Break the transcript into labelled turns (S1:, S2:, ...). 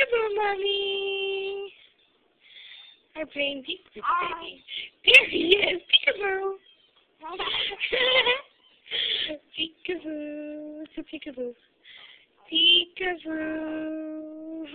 S1: Peekaboo, Mommy. I'm playing Peekaboo, baby. There he is, Peekaboo. Peekaboo, it's a Peekaboo. Peekaboo.